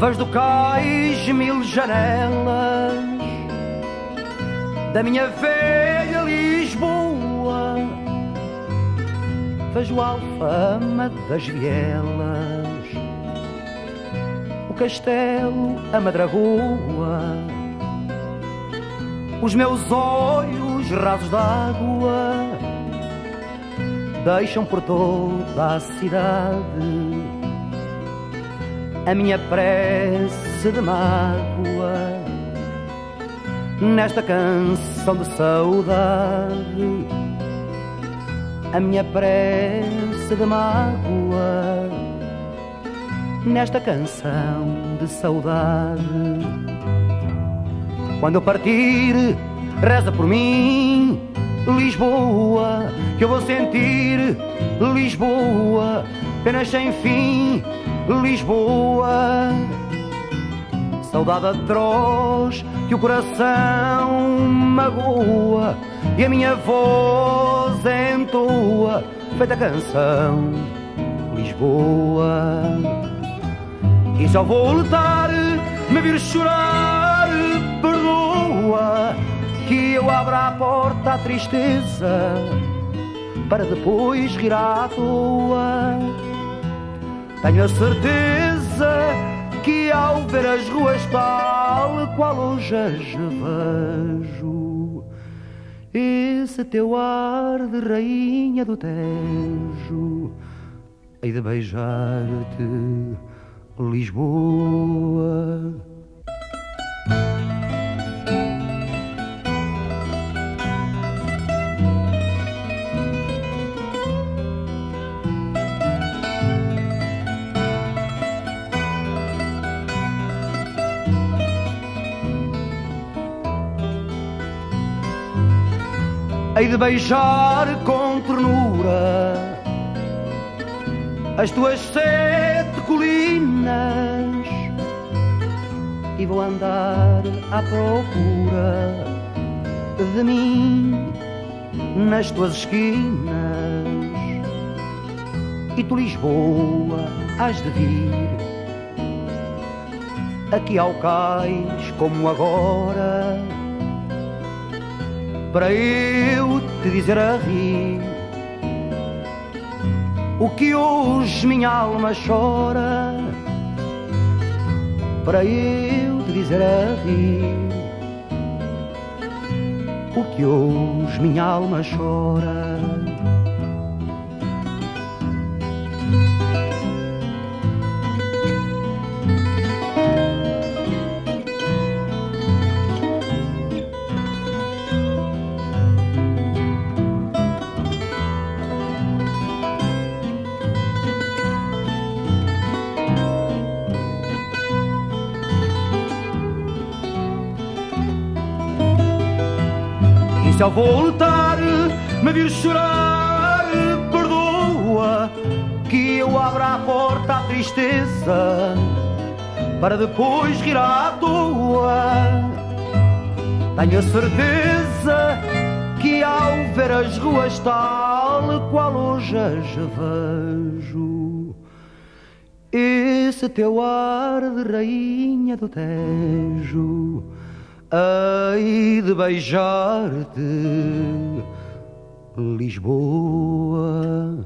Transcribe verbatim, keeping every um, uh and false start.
Vejo do cais mil janelas da minha velha Lisboa. Vejo a alfama das vielas, o castelo, a madragoa. Os meus olhos rasos d'água deixam por toda a cidade a minha prece de mágoa, nesta canção de saudade. A minha prece de mágoa, nesta canção de saudade. Quando eu partir, reza por mim, Lisboa, que eu vou sentir Lisboa, penas sem fim, Lisboa. Saudade atroz que o coração magoa, e a minha voz entoa, feita canção, Lisboa. E só vou lutar, me vir chorar, perdoa, que eu abra a porta à tristeza, para depois rir à toa. Tenho a certeza que ao ver as ruas tal qual hoje as vejo, esse teu ar de rainha do Tejo, hei de beijar-te, Lisboa. Hei de beijar com ternura as tuas sete colinas, e vou andar à procura de mim nas tuas esquinas. E tu, Lisboa, hás de vir aqui ao cais como agora, para eu te dizer a rir o que hoje minha alma chora, para eu te dizer a rir o que hoje minha alma chora. Se eu vou lutar, me vir chorar, perdoa, que eu abra a porta à tristeza, para depois rir à toa. Tenho a certeza que ao ver as ruas tal qual hoje as vejo, esse teu ar de rainha do Tejo, hei de beijar-te, Lisboa.